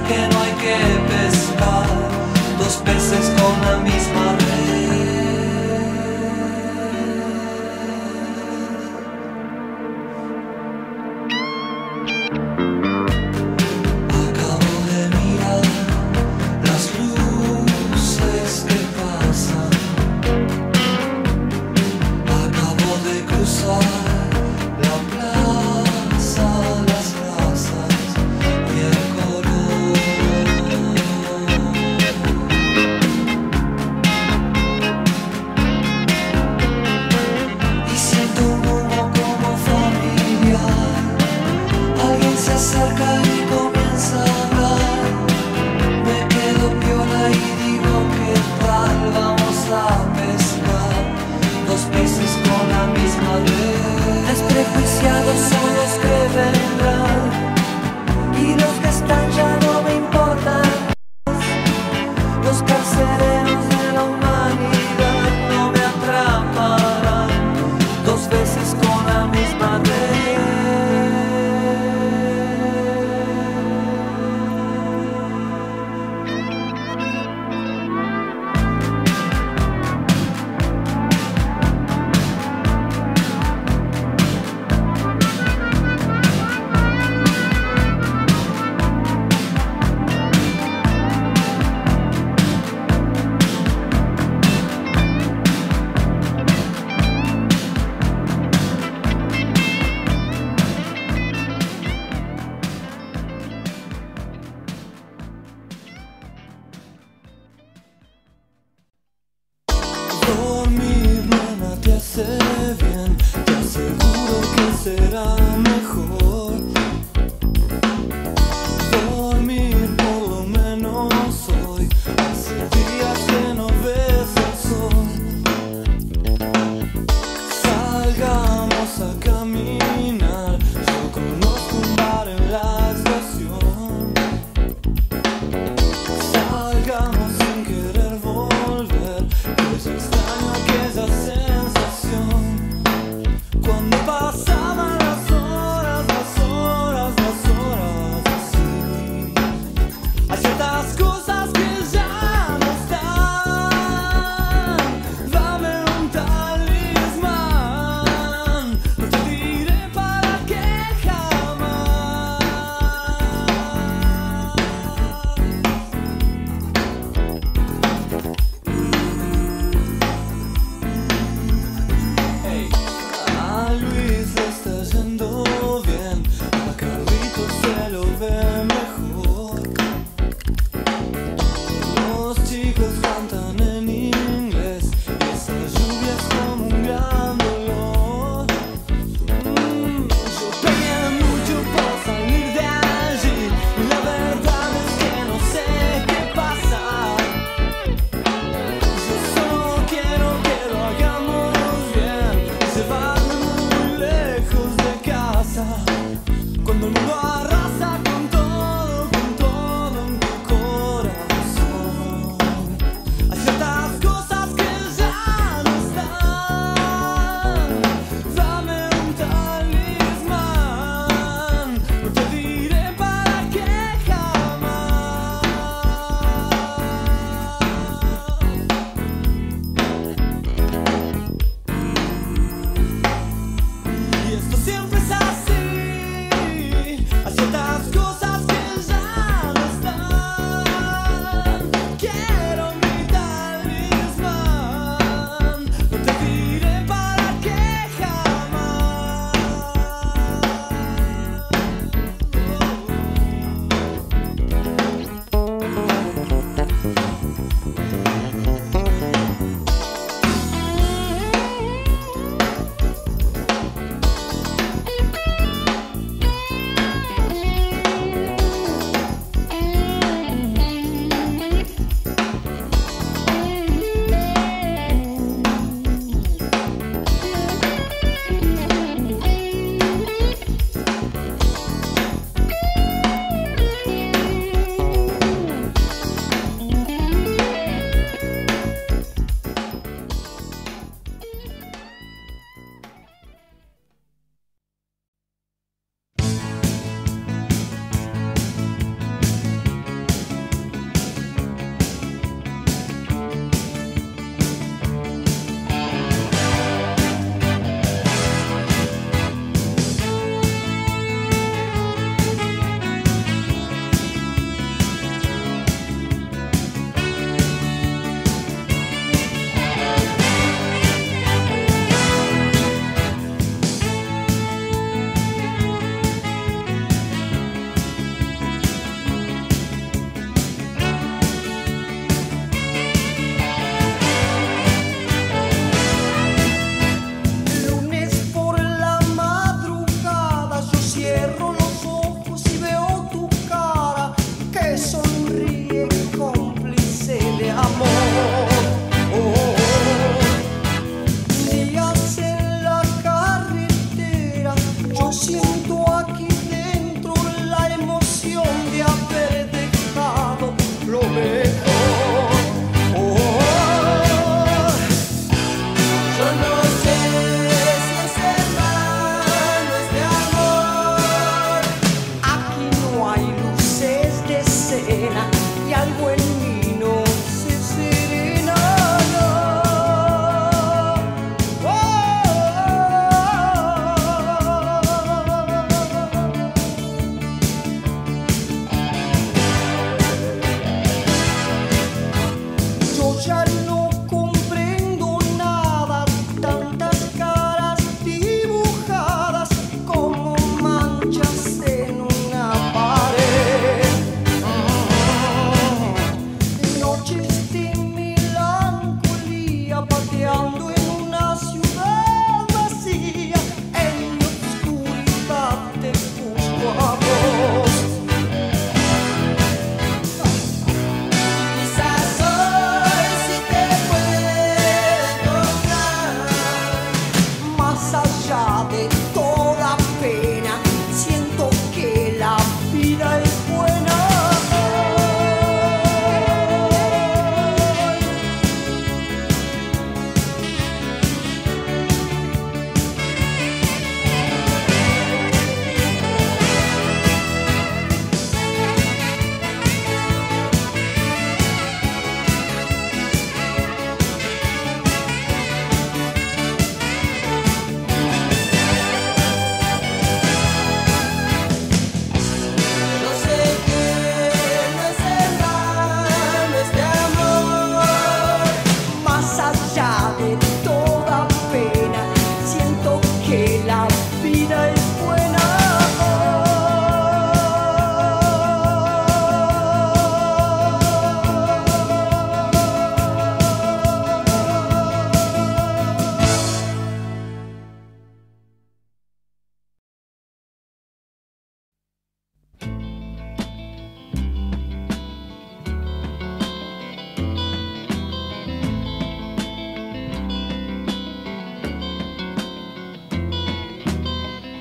que no hay que pescar dos peces con la misma red. Acabo de mirar las luces que pasan. Acabo de cruzar la plaza, las razas y el color. Y siento un humo como familiar. Alguien se acerca y comienza a hablar. Me quedo piola y digo, ¿qué tal? Vamos a pescar dos peces con la misma red. Desprejuiciados son los que vendrán y los que están ya no me importan. Los carceleros de la humanidad no me atraparán dos veces con la misma red. Dormir, nena, te hace bien, te aseguro que será mejor. Dormir por lo menos hoy, hace días que no ves el sol. Salgamos a caminar, yo conozco un bar en la estación. Salgamos sin querer volver, pues extraño aquella sensación. Cuando pasaban las horas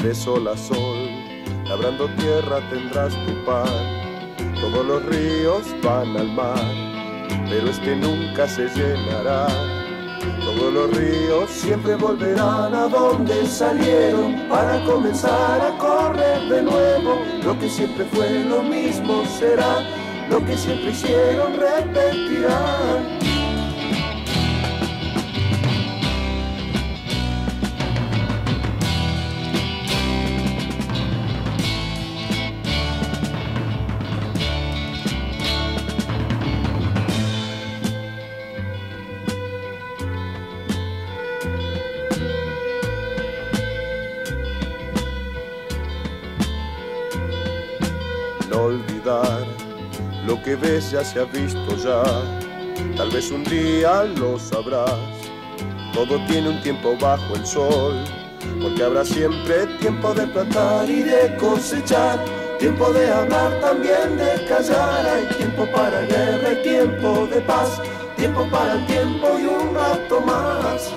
de sol a sol, labrando tierra tendrás tu pan. Todos los ríos van al mar, pero este nunca se llenará. Todos los ríos siempre volverán a donde salieron, para comenzar a correr de nuevo. Lo que siempre fue lo mismo será, lo que siempre hicieron repetirán. No olvidar lo que ves ya se ha visto ya, tal vez un día lo sabrás. Todo tiene un tiempo bajo el sol, porque habrá siempre tiempo de plantar y de cosechar, tiempo de hablar, también de callar. Hay tiempo para guerra y tiempo de paz, tiempo para el tiempo y un rato más.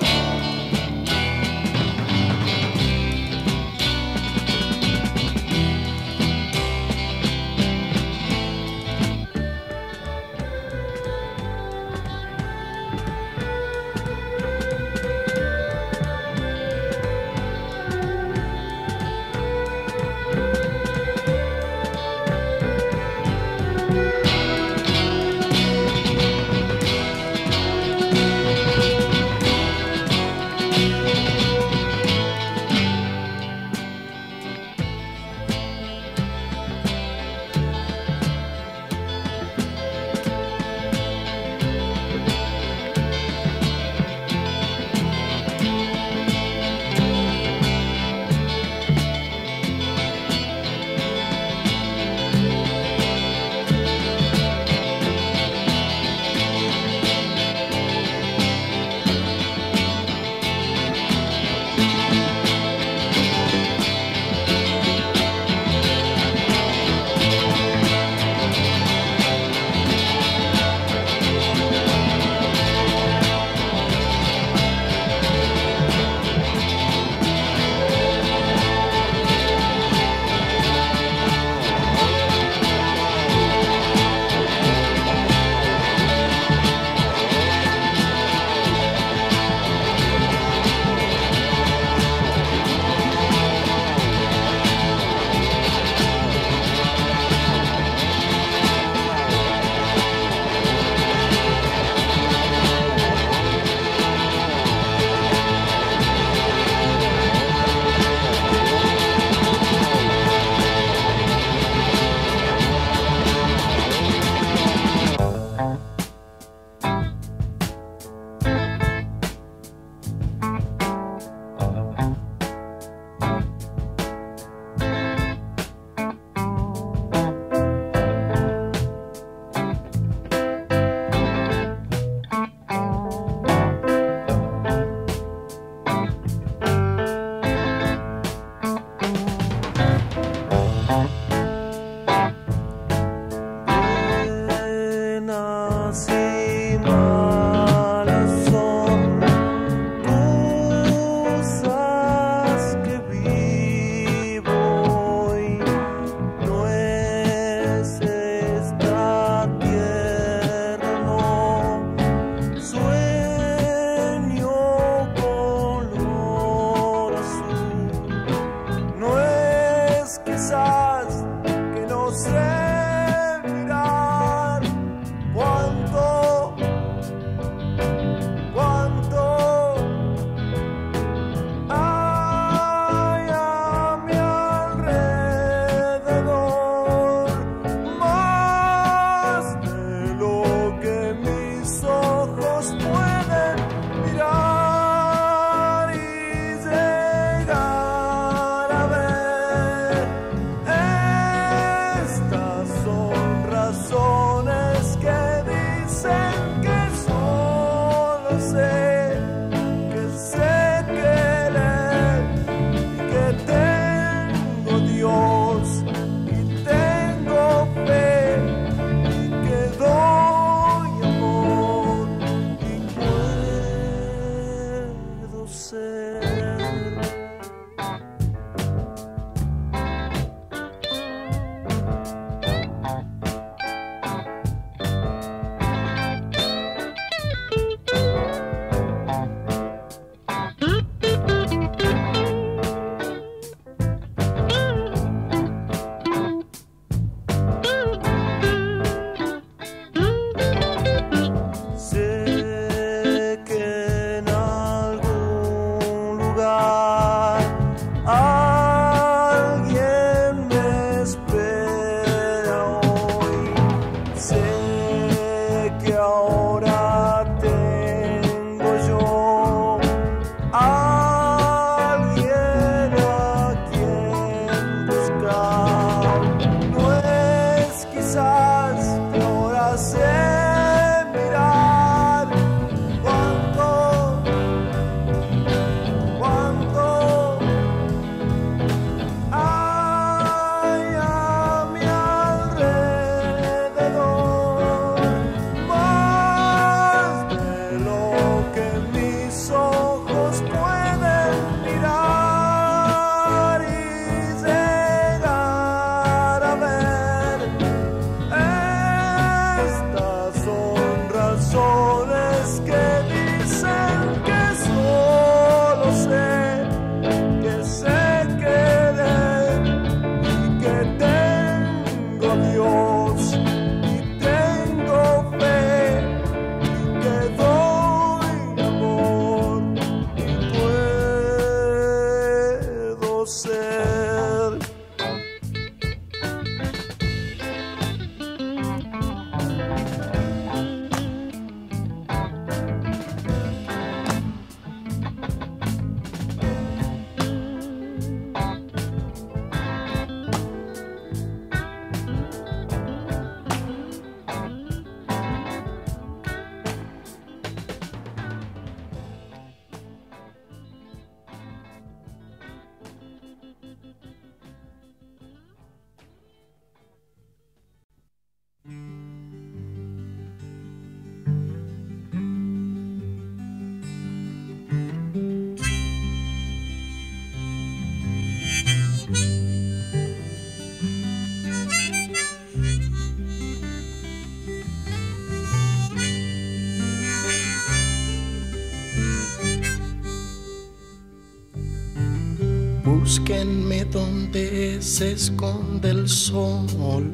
Búsquenme donde se esconde el sol,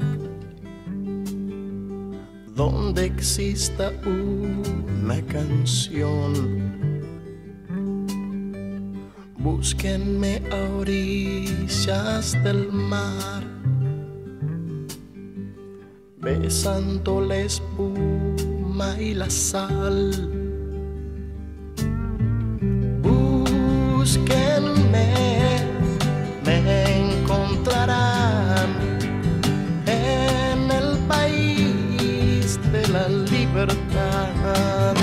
donde exista una canción. Búsquenme a orillas del mar, besando la espuma y la sal. Búsquenme, me encontrarán en el país de la libertad.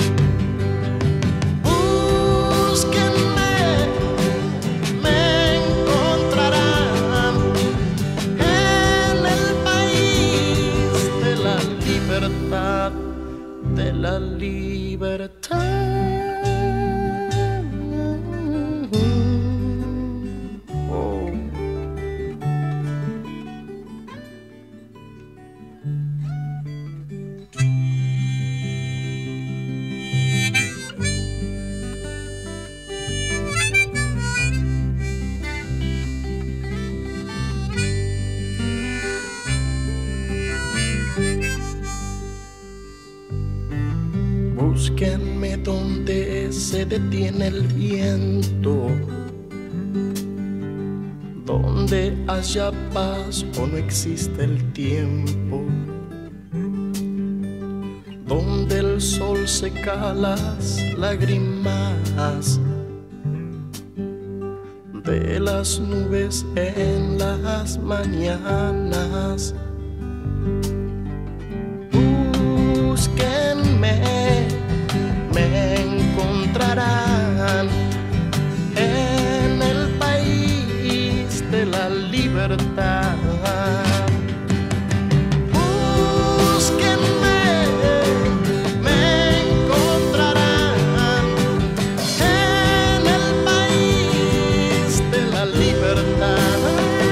Búsquenme, me encontrarán en el país de la libertad, de la libertad. Búsquenme donde se detiene el viento, donde haya paz o no existe el tiempo, donde el sol seca las lágrimas de las nubes en las mañanas. Búsquenme, me encontrarán en el país de la libertad. Búsquenme, me encontrarán en el país de la libertad.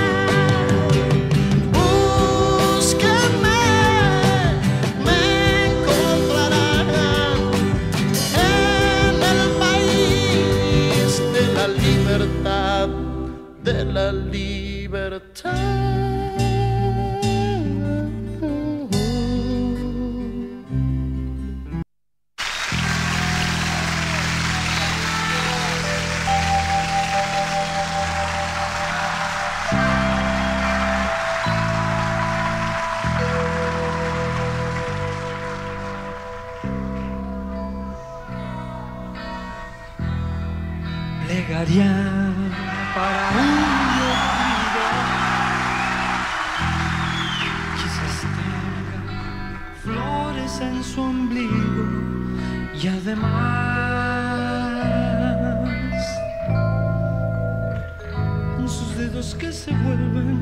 Búsquenme, me encontrarán en el país de la libertad, de la libertad. Plegaria para un olvido, quizás tenga flores en su ombligo y además en sus dedos que se vuelven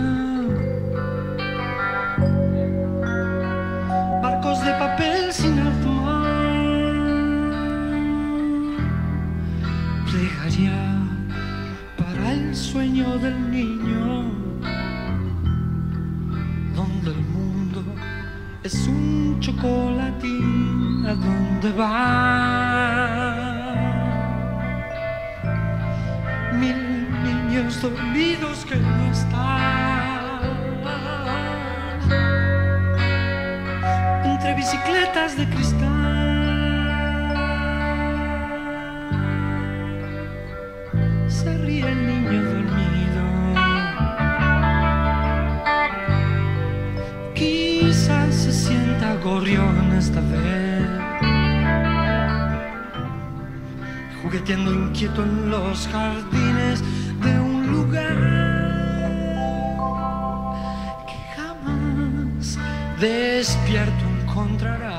barcos de papel sin alto mar. Plegaria para el sueño del niño, donde el mundo es un chocolatín. ¿A dónde va? Mil niños dormidos que no están entre bicicletas de cristal. Se ríe el niño dormido, quizás se sienta gorrión esta vez, jugueteando inquieto en los jardines de un lugar que jamás despierto encontrará.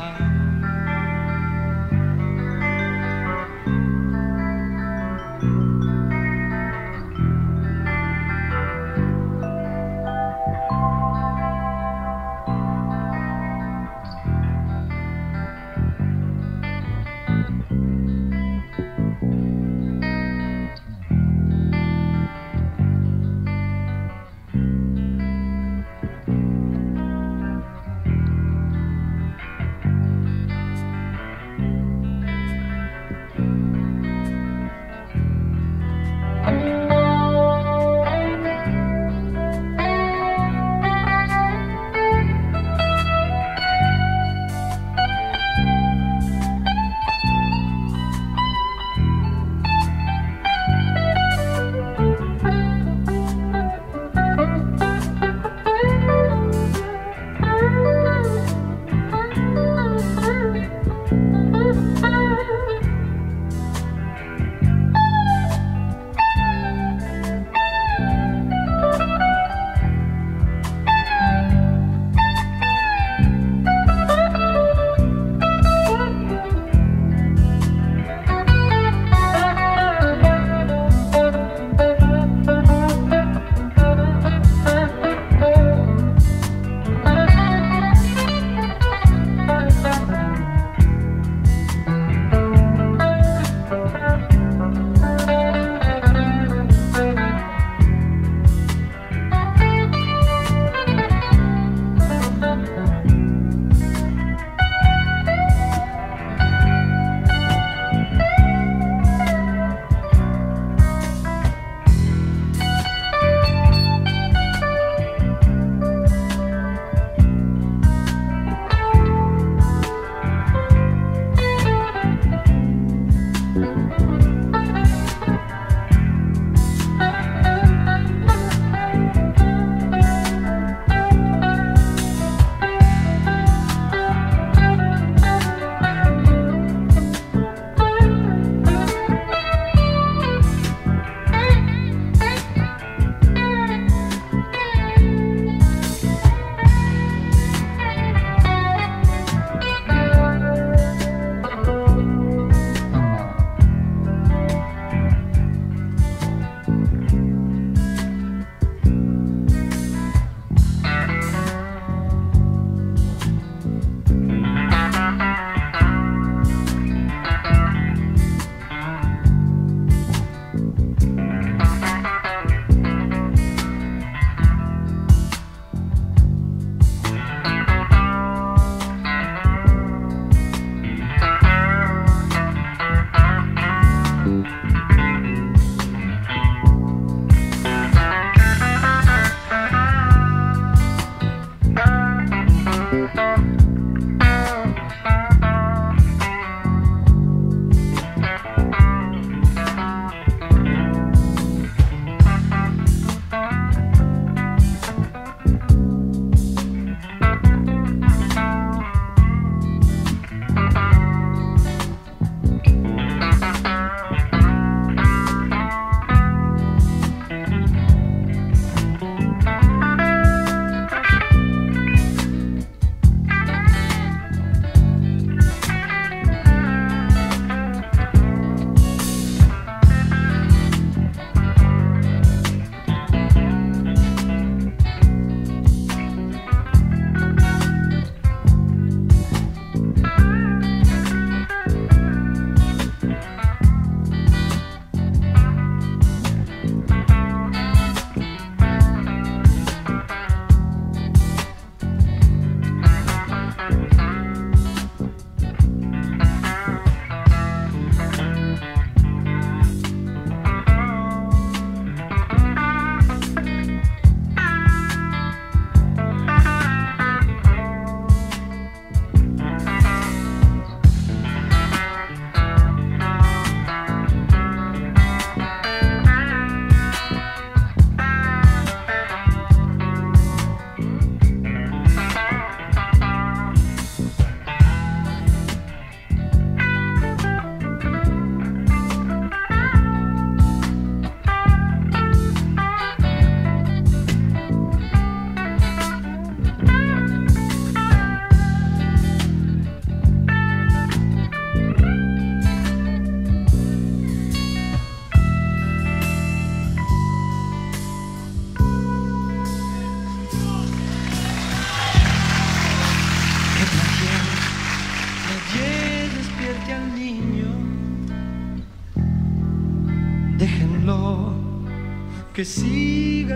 que siga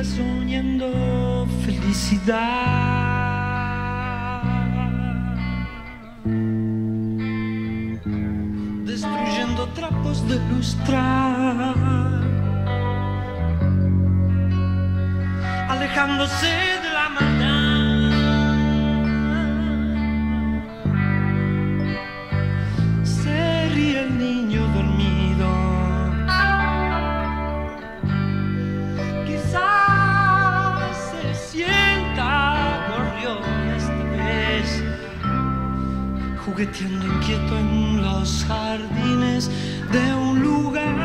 soñando felicidad, destruyendo trapos de lustrar, alejándose de la maldad. Se ríe el niño dormido, jugueteando inquieto en los jardines de un lugar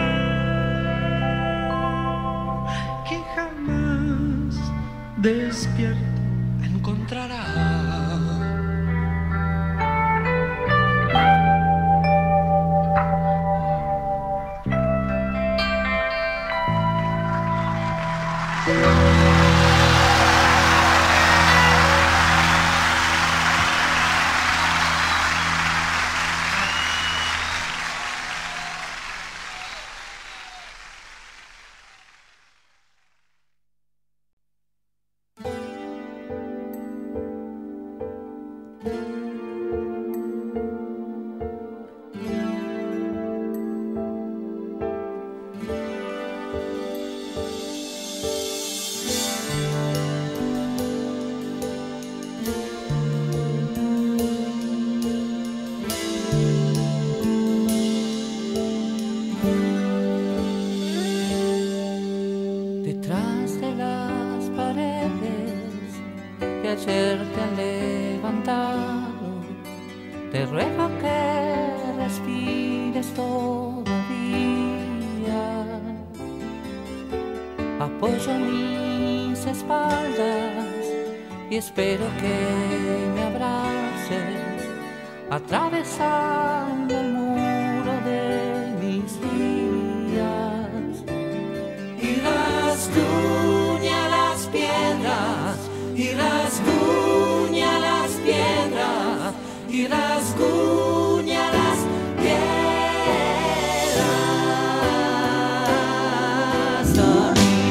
que jamás despierto encontrará. ayer te han levantado, te ruego que respires todavía. Apoyo mis espaldas y espero que me abraces, atravesando el muro de mis días. Y rasguña las piedras, y rasguña las piedras, y rasguña las piedras a mí.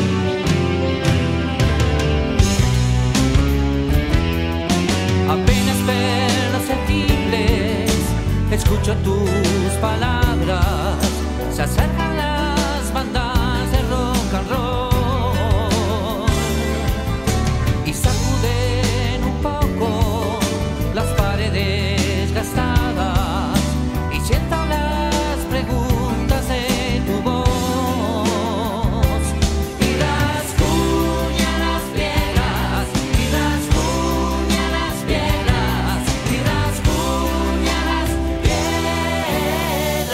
Apenas perceptibles, escucho tus palabras, se acercan las bandas de rock and roll y sacuden un poco las paredes gastadas y siento las preguntas de tu voz. Y rasguña las piedras, y rasguña las piedras, y rasguña las piedras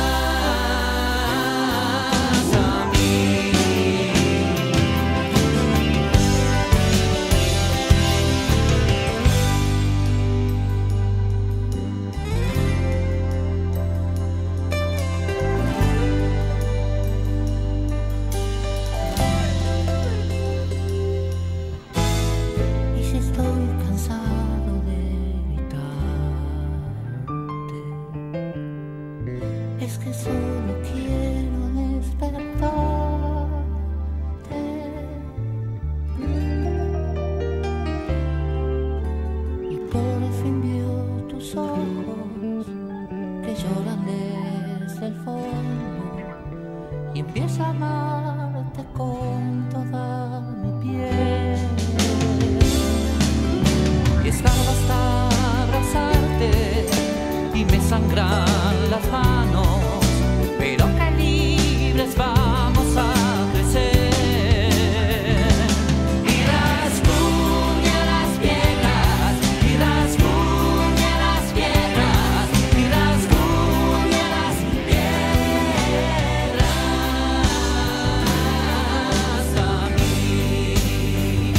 a mí. Y si estoy cansado de evitarte, es que solo quiero despertarte. Y por fin veo tus ojos que lloran desde el fondo y empiezo a amarte con toda mi piel. Y escarbo hasta abrazarte y me sangran las manos, pero que libres vamos a crecer. Y rasguña las piedras, y rasguña las piedras, y rasguña las piedras a mí. Y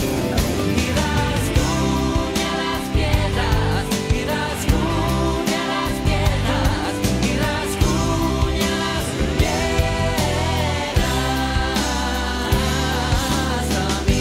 rasguña las piedras, y rasguña las piedras, y rasguña las piedras a mí.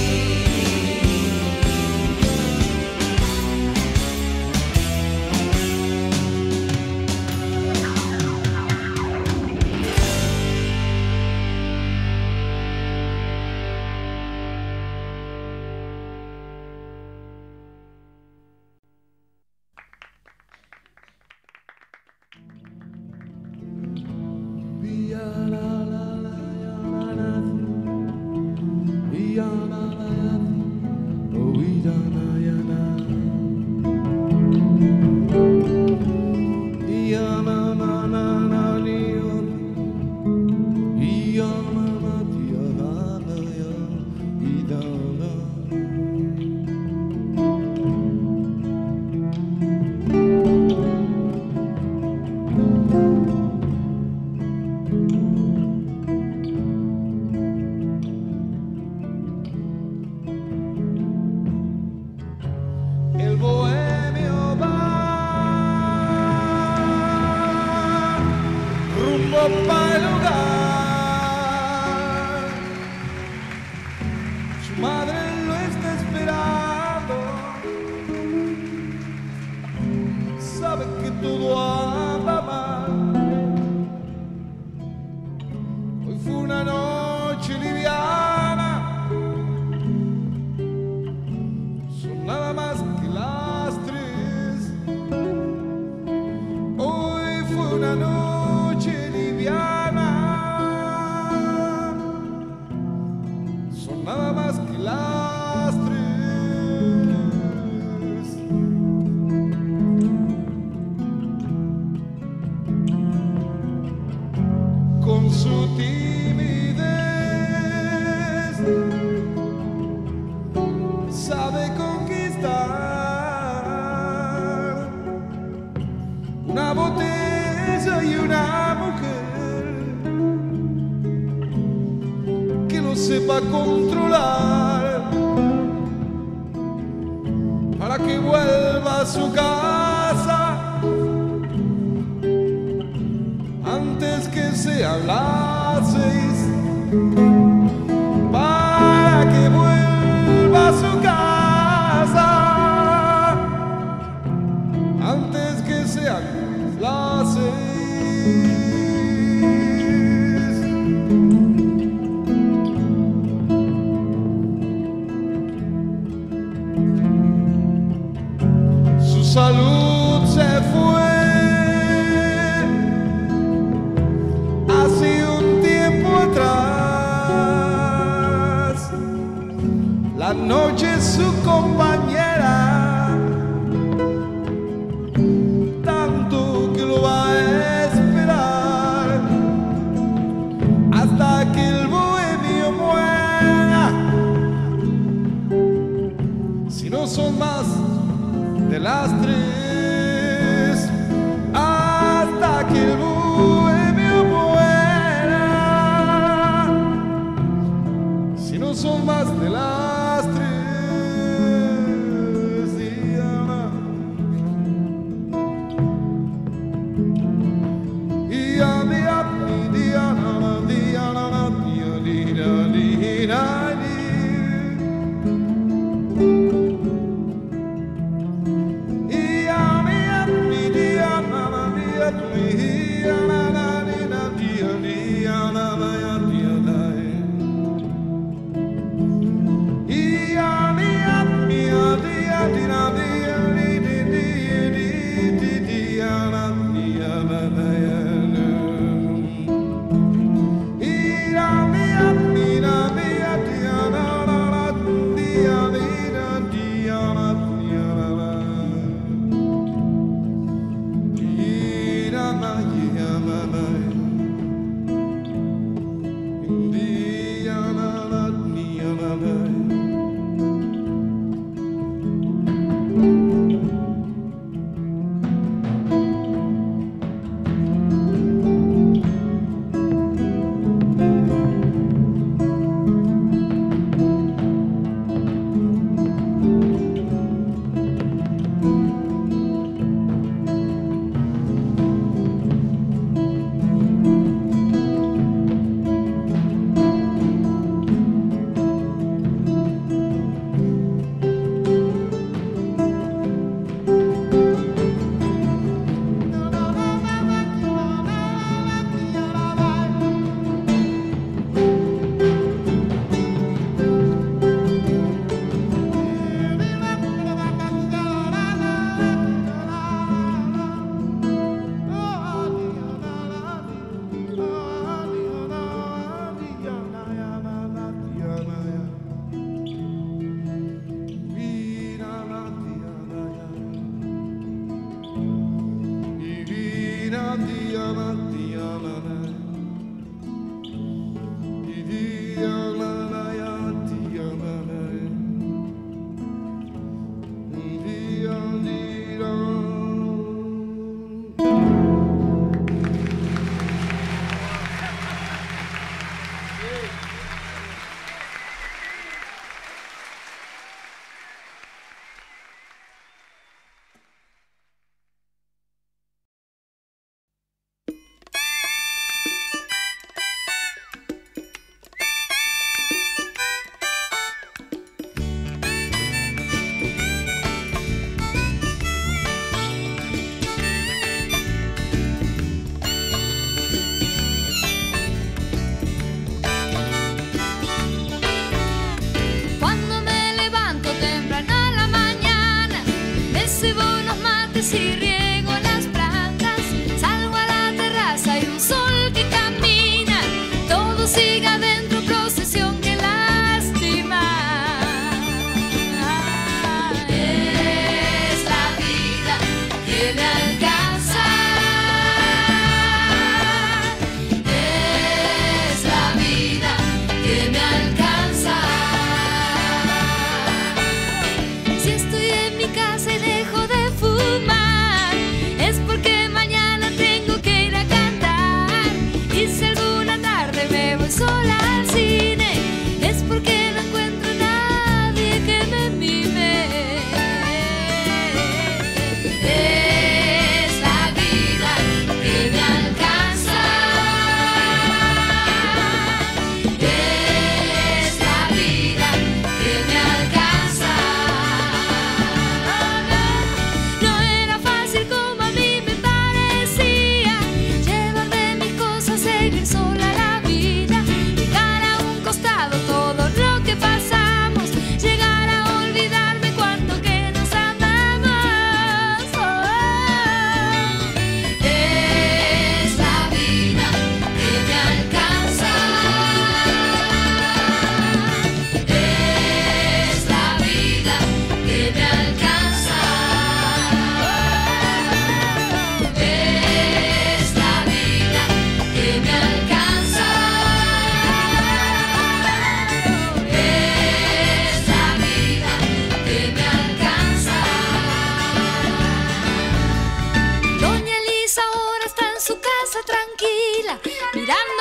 El bohemio va rumbo para el hogar. Su madre lo está esperando, sabe que todo anda mal. Hoy fue una noche liviana, son nada más que las 3. Hoy fue una noche liviana, son nada más que las 3. Con su timidez sabe conquistar sepa controlar para que vuelva a su casa antes que sean las 6, para que vuelva a su casa antes que sean las 6. Su salud se fue hace un tiempo atrás. La noche es su compañera, tanto que lo va a esperar hasta que el bohemio muera. Si no son más de las 3, hasta que el bohemio muera. Si no son más de las 3, Diana. Diana, Diana, Diana, Diana, Diana.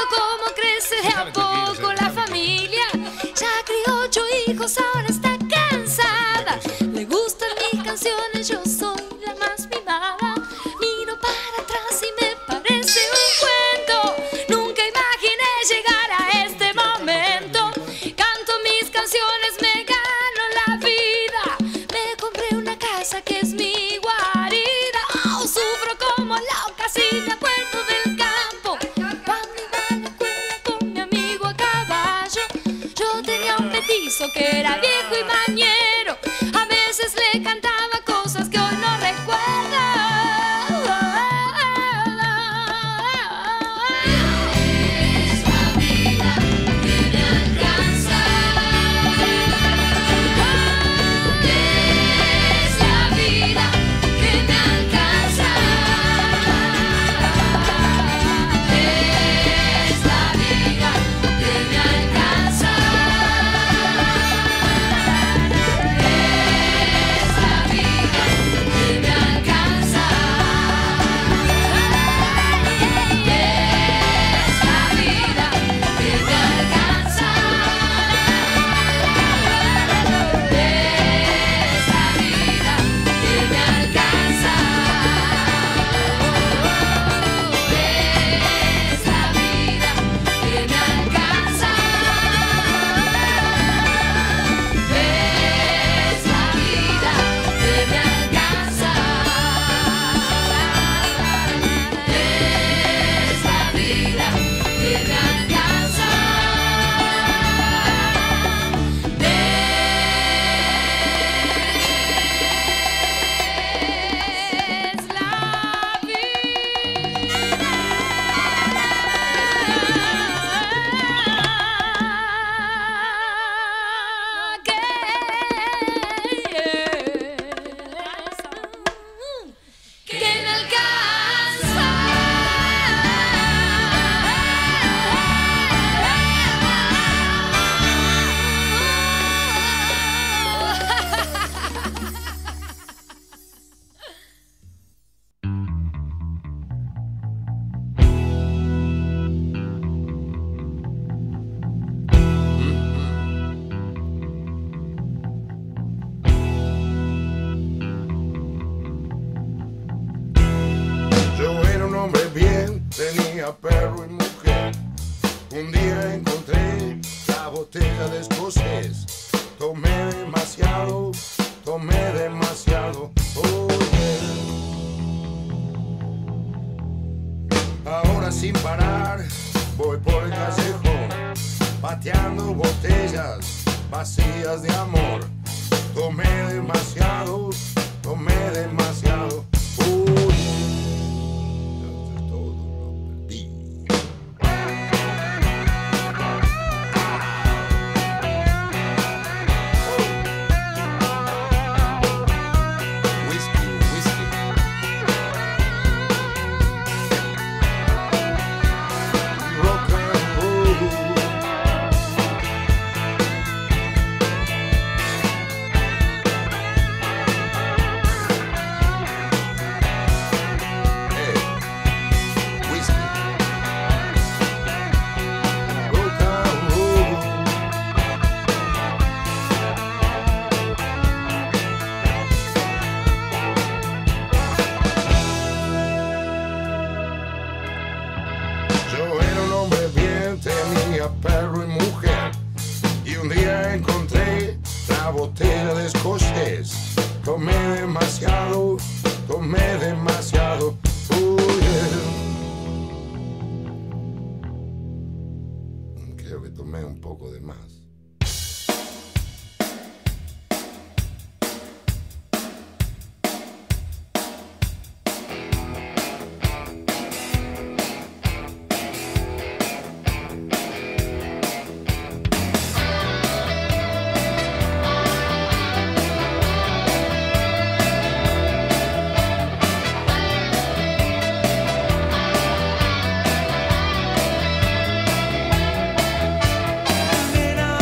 viendo cómo crece de a poco la familia. Ya crió 8 hijos, ahora está cansada. Le gustan mis canciones, yo soy la más mimada. Miro para atrás y me parece un cuento. Nunca imaginé llegar a este momento. Canto mis canciones, me gano la vida. Me compré una casa que es mi guarida. Oh, sufro como loca si me acuerdo del campo. Cuando iba a la escuela con mi amigo a caballo, yo tenía un petizo que era viejo y mañero. A veces le cantaba cosas que hoy no recuerdo. Es la vida que me alcanza. Es la vida que me alcanza. Es la vida que me alcanza. Es la vida que me alcanza. Es la vida que me alcanza. Es la vida que me alcanza. Es la vida que me alcanza. Es la vida que me alcanza. Es la vida que me alcanza. Que me alcanza. Yo era un hombre bien, tenía perro y mujer. Un día encontré la botella de escocés. Tomé demasiado, oh yeah. Ahora sin parar, voy por el callejón, pateando botellas vacías de amor. Tomé demasiado, oh yeah. Todo lo perdí. Rock and roll. Perro y mujer, y un día encontré la botella de escocés. Tomé demasiado, oh yeah. Creo que tomé un poco de más. Nena,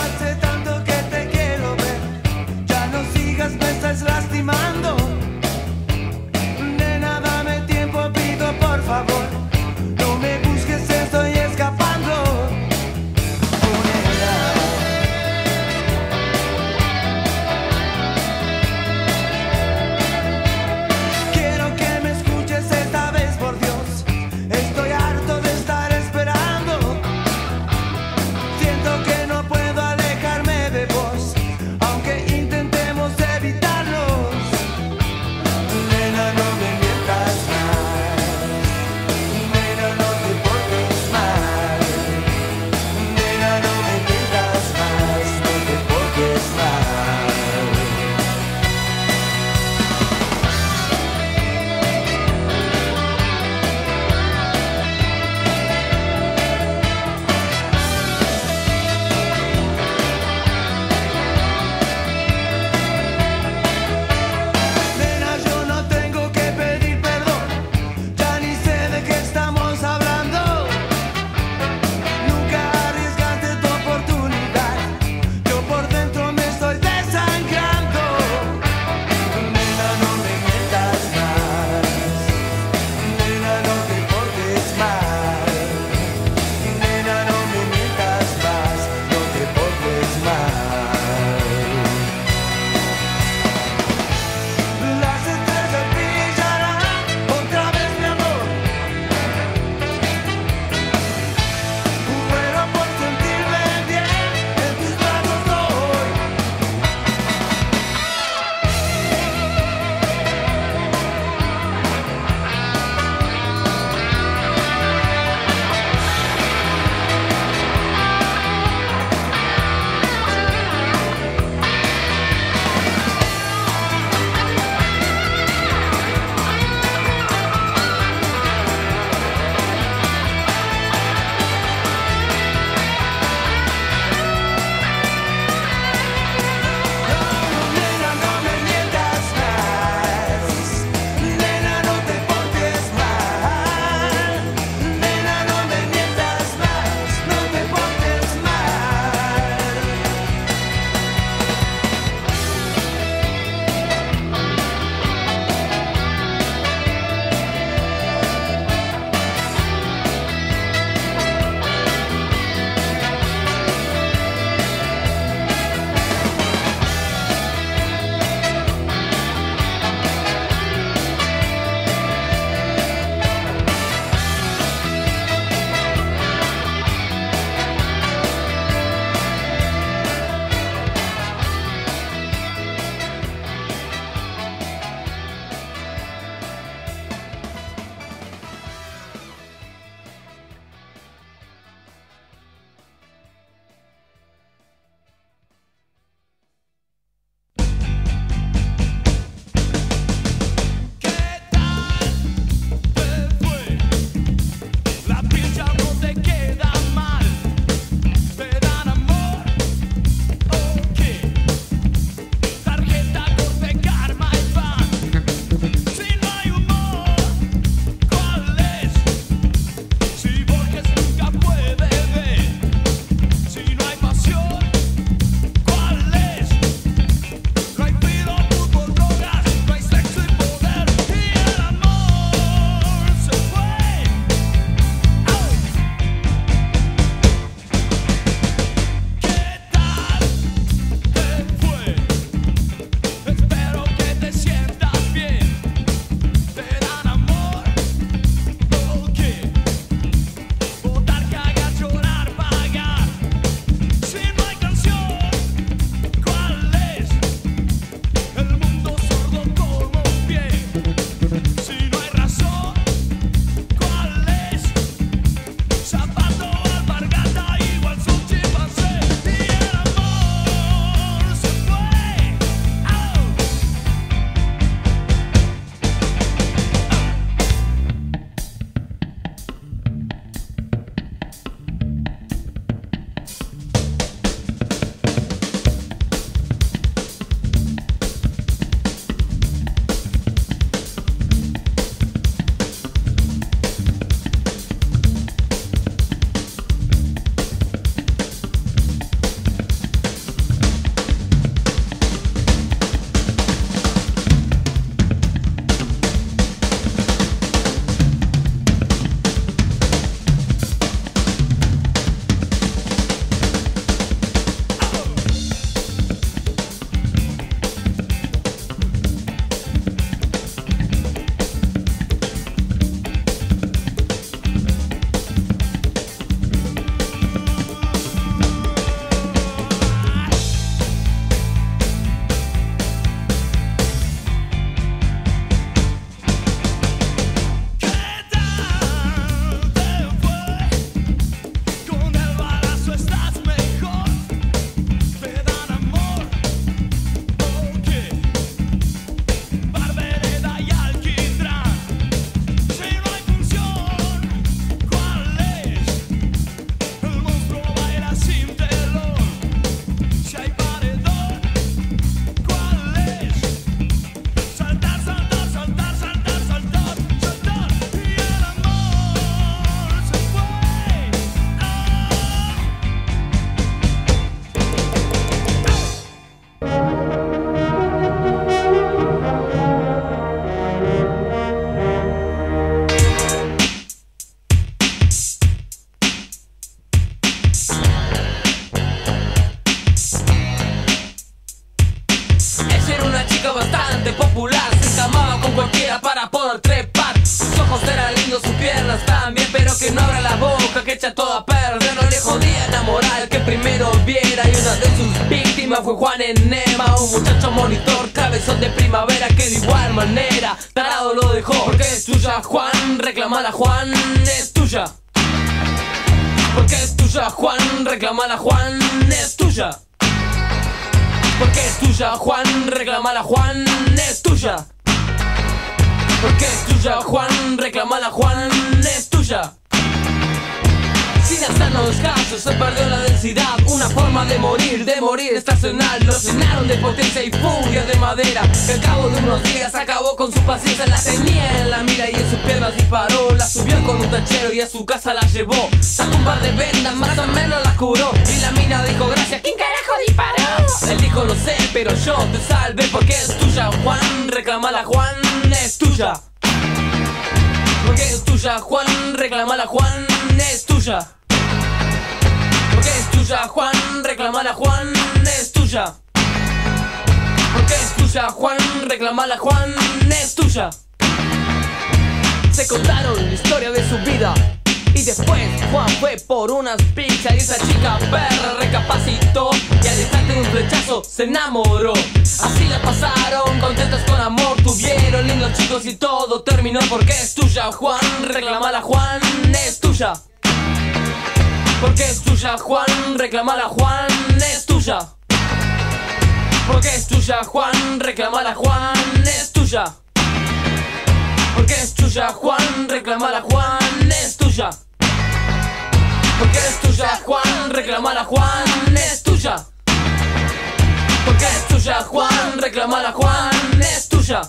primero viera y una de sus víctimas fue Juan Enema, un muchacho monitor, cabezón de primavera que de igual manera tarado lo dejó. Porque es tuya, Juan, reclamala, Juan, es tuya. Porque es tuya, Juan, reclamala, Juan, es tuya. Porque es tuya, Juan, reclamala, Juan, es tuya. Porque es tuya, Juan, reclamala, Juan, es tuya. Sin hacernos caso, se perdió la densidad, una forma de morir estacional. Lo llenaron de potencia y furia de madera, que al cabo de unos días acabó con su paciencia. La tenía en la mira y en sus piernas disparó. La subió con un tachero y a su casa la llevó. Sacó un par de vendas, más o menos la curó. Y la mina dijo, gracias, ¿quién carajo disparó? Él dijo, no sé, pero yo te salvé. Porque es tuya, Juan, reclamala, Juan, es tuya. Porque es tuya, Juan, reclamala, Juan, es tuya. Porque es tuya, Juan, reclamala, Juan, es tuya. Porque es tuya, Juan, reclamala, Juan, es tuya. Se contaron la historia de su vida y después Juan fue por unas pizzas y esa chica perra recapacitó y al instante de un flechazo se enamoró. Así la pasaron, contentos con amor, tuvieron lindos chicos y todo terminó. Porque es tuya, Juan, reclamala, Juan, es tuya. Porque es tuya, Juan, reclamala, Juan, es tuya. Porque es tuya, Juan, reclamala, Juan, es tuya. Porque es tuya, Juan, reclamala, Juan, es tuya. Porque es tuya, Juan, reclamala, Juan, es tuya. Porque es tuya, Juan, reclamala, Juan, es tuya.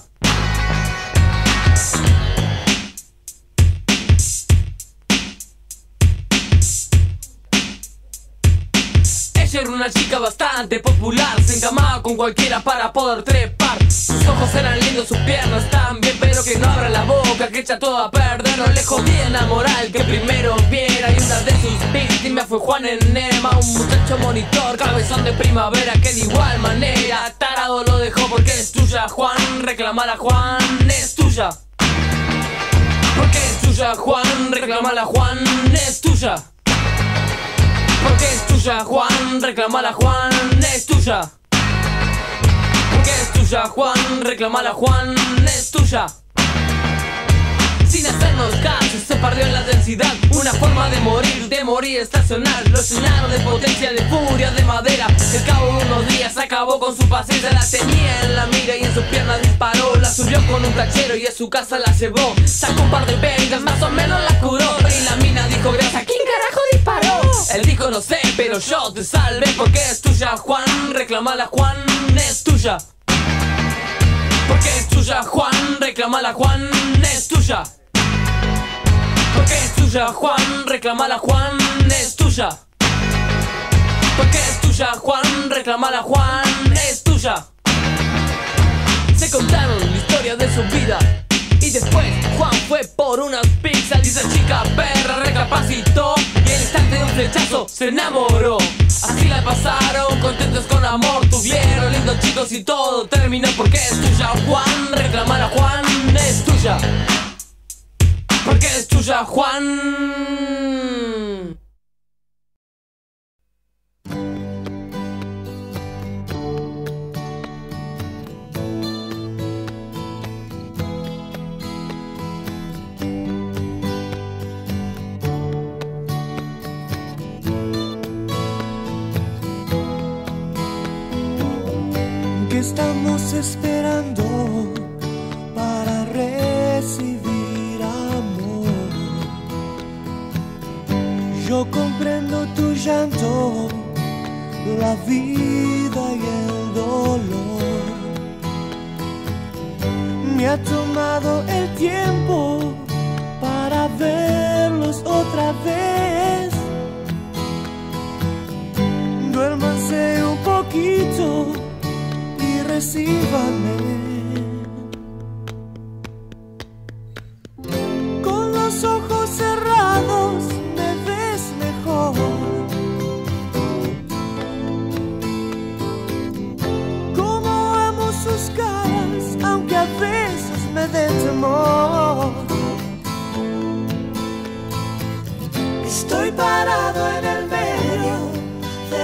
Ella era una chica bastante popular, se encamaba con cualquiera para poder trepar. Sus ojos eran lindos, sus piernas también, pero que no abra la boca, que echa todo a perder. No le jodía la moral que primero viera y una de sus víctimas fue Juan Enema, un muchacho monitor, cabezón de primavera que de igual manera tarado lo dejó. Porque es tuya, Juan, reclamala, Juan, es tuya. Porque es tuya, Juan, reclamala, Juan, es tuya. Porque es tuya, Juan, reclamala, Juan, es tuya. Porque es tuya, Juan, reclamala, Juan, es tuya. Sin hacernos caso, se perdió en la densidad, una forma de morir estacional. Lo llenaron de potencia, de furia, de madera, que al cabo de unos días acabó con su paciencia. La tenía en la mira y en sus piernas disparó. La subió con un tachero y a su casa la llevó. Sacó un par de vendas, más o menos la curó. Y la mina dijo, gracias, ¿quién carajo disparó? Él dijo, no sé, pero yo te salvé. Porque es tuya, Juan, reclamala, Juan, es tuya. Porque es tuya, Juan, reclamala, Juan, es tuya. Porque es tuya, Juan, reclamala, Juan, es tuya. Porque es tuya, Juan, reclamala, Juan, es tuya. Se contaron la historia de su vida y después Juan fue por unas pizzas y esa chica perra recapacitó y al instante de un flechazo se enamoró. Así la pasaron, contentos con amor, tuvieron lindos chicos y todo terminó. Porque es tuya, Juan, reclamala, Juan, es tuya. Porque es tuya, Juan. ¿Qué estamos esperando para recibir amor? Yo comprendo tu llanto, la vida y el dolor. Me ha tomado el tiempo para verlos otra vez. Duérmanse un poquito y recíbanme. Con los ojos cerrados me ves mejor. Como amo sus caras, aunque a veces me den temor. Estoy parado en el medio de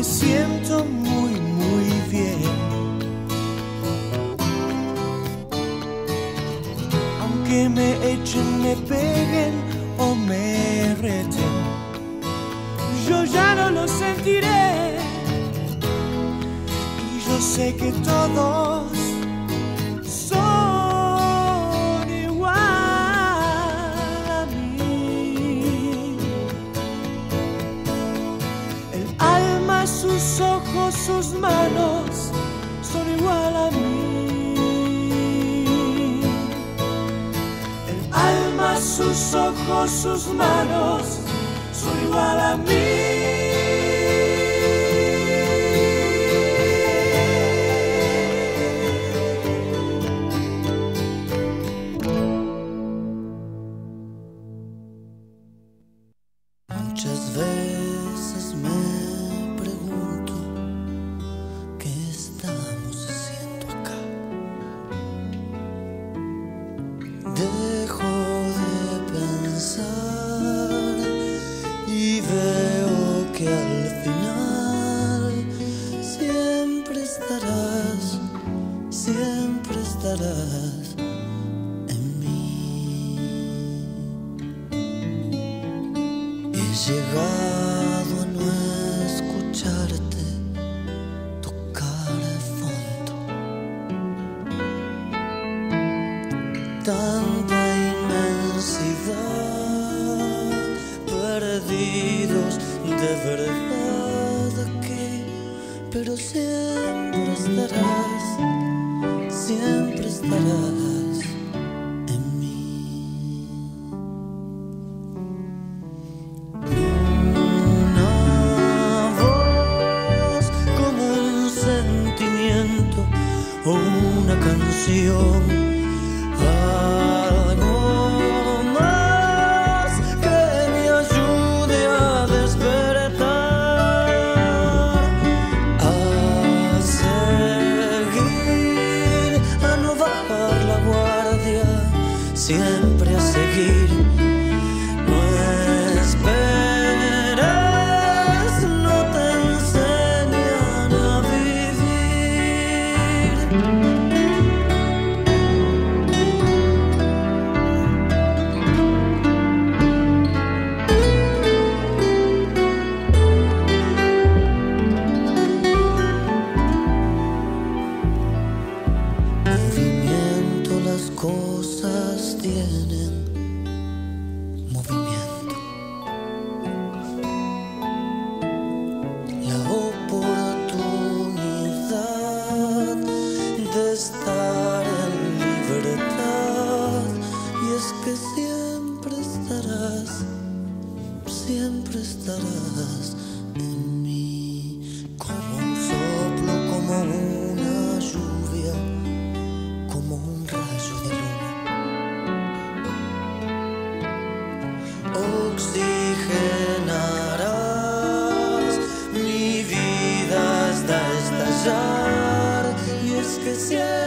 siento muy, muy bien. Aunque me echen, me peguen o me reten, yo ya no lo sentiré. Y yo sé que todos son igual a mí. El alma, sus ojos, sus manos son igual a mí. El alma, sus ojos, sus manos son igual a mí. Muchas veces me pregunto qué estamos haciendo acá. Dejo de pensar y veo que al final siempre estarás en mí. He llegado a no escucharte tocar el fondo. Tanta inmensidad, perdidos de verdad aquí, pero siempre estarás en mí. Una voz como un sentimiento o una canción, algo más que me ayude a despertar, a seguir, a no bajar la guardia, siempre a seguir. No esperes, no te enseñan a vivir. Movimiento, las cosas tienen movimiento. La oportunidad de estar en libertad, y es que siempre estarás en mí, como un soplo, como una lluvia, como un rayo de luna. Oxigenarás mi vida hasta estallar, y es que siempre